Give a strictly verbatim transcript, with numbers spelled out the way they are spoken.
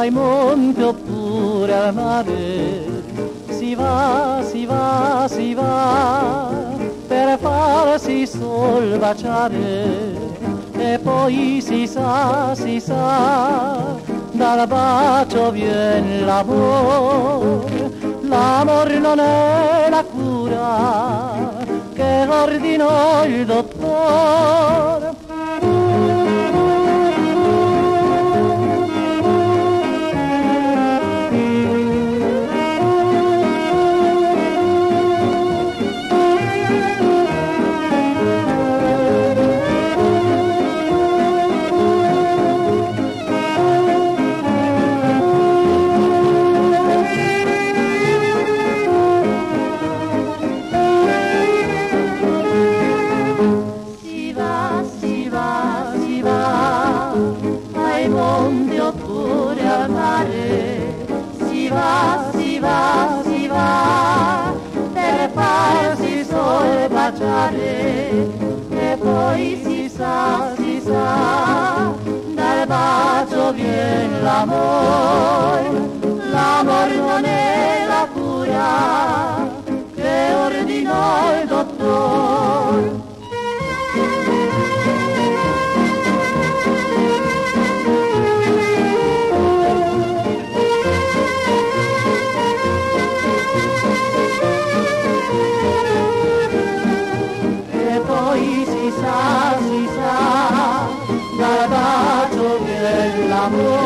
ai monti oppure al mare, si va, si va, si va, per farsi sol baciare, e poi si sa, si sa, dal bacio viene l'amore, l'amore non è la cura che ordinò il dottore. Oppure al mare, si va, si va, si va, per farsi sole baciare, e poi si sa, si sa, dal bacio viene l'amore, l'amore non è la cura che ordinò il dottore. Si sa, si sa, dal bacio viene l'amore.